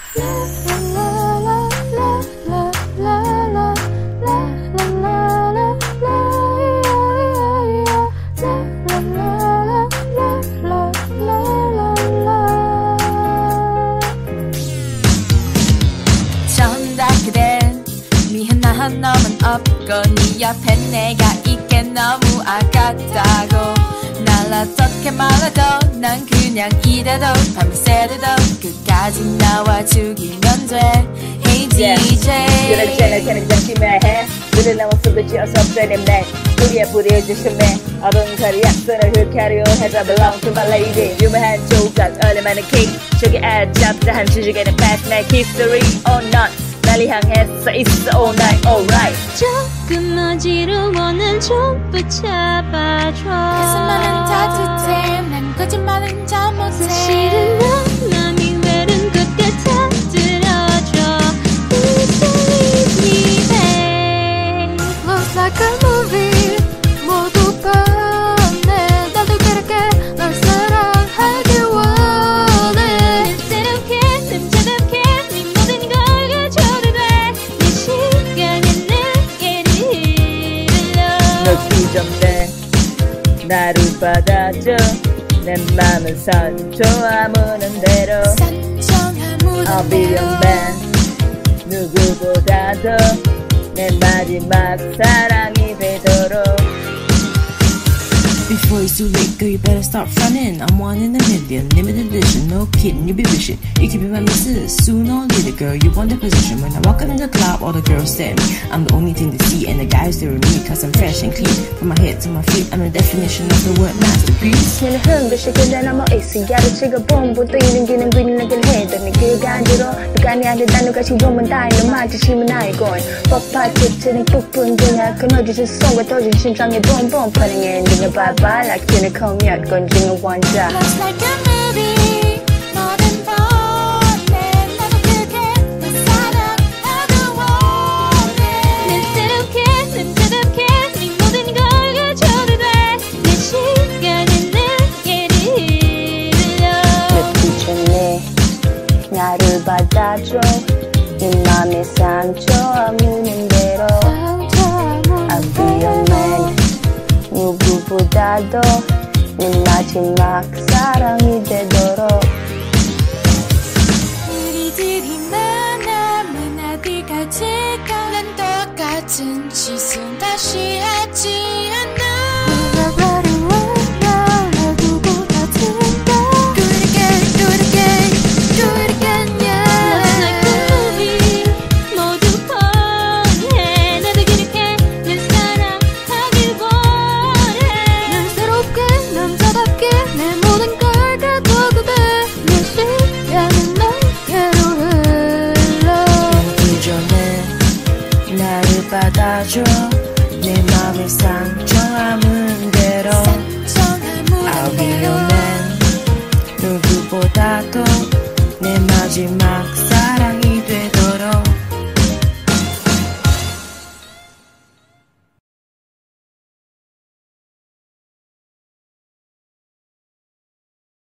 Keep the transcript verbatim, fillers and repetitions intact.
너만 없고 네 옆에 내가 있게 너무 아깝다고 날 어떻게 말해도 난 그냥 이래도 밤새도록 끝까지 나와 죽이면 돼 Hey 디제이 그렇잖아 걔는 잠시만 해 눈을 나왔어도 지어서 빼내네 우리의 불이 조심해 어른거리 약선을 흑하려 해서 belong to my lady 유명한 조각 얼마나 king 저기 아잡다한 수직에는 past my history or not 날 향해서 있어 all night alright 조금 어지러워는 좀 붙잡아줘 가슴만은 따뜻해 난 거짓말은 잘 못해 사실은 넌 맘이 외로운 것 같아 들어줘 Please believe me babe Looks like a movie 모두 뻔해 나도 그렇게 널 사랑하길 원해 냄새롭게 냄새롭게 네 모든 걸 가져도 돼 내 시간에 내게를 흘러 놓기 전에 나를 받아줘 내 맘은 선조 아무는 대로 I'll be your man 누구보다도 내 마지막 사랑이 되도록 Before it's too late, girl, you better start frontin'. I'm one in a million, limited edition, no kidding, you be wishing you could be my missus. Sooner or later, girl, you want the position. When I walk in the club, all the girls stare at me. I'm the only thing to see, and the guys stare at me, cause I'm fresh and clean. From my head to my feet, I'm the definition of the word masterpiece. 나는 흥부시 그대 넘어 있어 야릇치고 봄부터 이런 기는 귀는하긴 해도 네 그가 안 들어 누가 내 안에 다 누가 지우면 다 이놈 마주치면 아이건 뻑파 tip스는 뚝뿐 중에 끊어지신 손과 터진 심장에 봄봄 파는 엔딩을 봐봐 like 유니콘이야 건중의 원자 Looks like a movie 뭐든 뻔해 나도 그렇게 널 사랑하길 원해 냄새롭게 냄새롭게 네 모든 걸 가져도 돼내 시간에 내게를 흘러 놓기 전에 나를 받아줘 네 맘의 상처 아무는 대로 I'll be your man 누구보다도 내 마지막 사랑이 되도록 우리들이 만나면 어디 가질까 난 똑같은 짓은 다시 하지 않아 누가 바로 원하 두고 같은가 Do it again, do it again, do it again, yeah Looks like a movie 모두 뻔해 나도 그렇게 널 사랑하길 원해 남자롭게 남자답게 내 모든 걸 가져도 돼내 시간은 너에게로 흘러 그 전에 나를 받아줘 내 맘의 상처 아무는 대로 I'll be your man 누구보다도 내 마지막